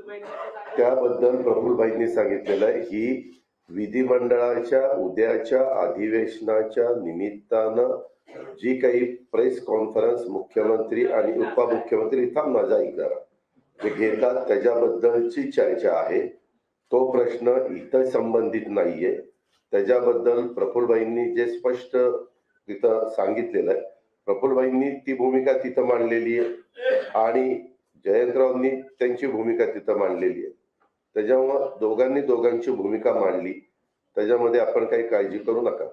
त्याबद्दल प्रफुल्लभाईंनी सांगितलेलं आहे ही विधिमंडळाच्या उद्याच्या अधिवेशनाच्या निमित्तानं जी काही प्रेस कॉन्फरन्स मुख्यमंत्री आणि उपमुख्यमंत्री इथं माझा इकडे घेतात त्याच्याबद्दलची चर्चा आहे। तो प्रश्न इथं संबंधित नाहीये। त्याच्याबद्दल प्रफुल्लभाईंनी जे स्पष्ट तिथं सांगितलेलं आहे, प्रफुल्लभाईंनी ती भूमिका तिथं मांडलेली आहे आणि जयंतरावांनी त्यांची भूमिका तिथं मांडलेली आहे। त्याच्यामुळे दोघांची भूमिका मांडली, त्याच्यामध्ये आपण काही काळजी करू नका।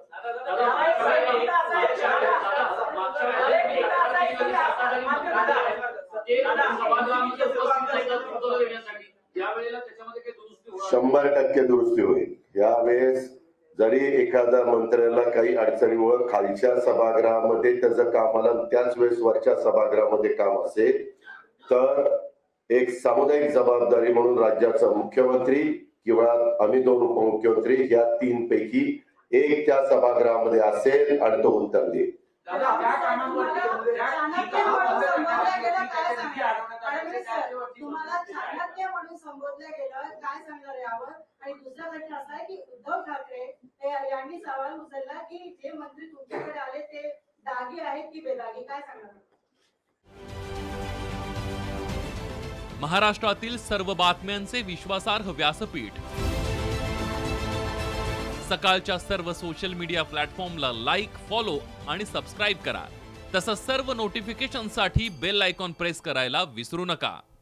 शंभर टक्के दुरुस्ती होईल। यावेळेस जरी एखाद्या मंत्र्याला काही अडचणीमुळे खालच्या सभागृहामध्ये त्याचं काम आलं, त्याच वेळेस वरच्या सभागृहामध्ये काम असेल तर एक सामुदायिक जबाबदारी म्हणून राज्याचा मुख्यमंत्री किंवा आम्ही दोन उपमुख्यमंत्री या तीन पैकी एक त्या सभागृहामध्ये असेल आणि तो उत्तर देईल। संबोधलं गेलं काय सांगणार यावर? आणि दुसरा प्रश्न असा आहे की उद्धव ठाकरे यांनी सवाल उचलला की जे मंत्री तुमच्याकडे आले ते दागी आहेत की बेदागी, काय सांगणार? महाराष्ट्रातील सर्व बातम्यांचे विश्वासार्ह व्यासपीठ सकाळच्या सर्व सोशल मीडिया प्लॅटफॉर्मला लाईक, फॉलो आणि सबस्क्राईब करा। तसंच सर्व नोटिफिकेशनसाठी बेल आयकॉन प्रेस करायला विसरू नका।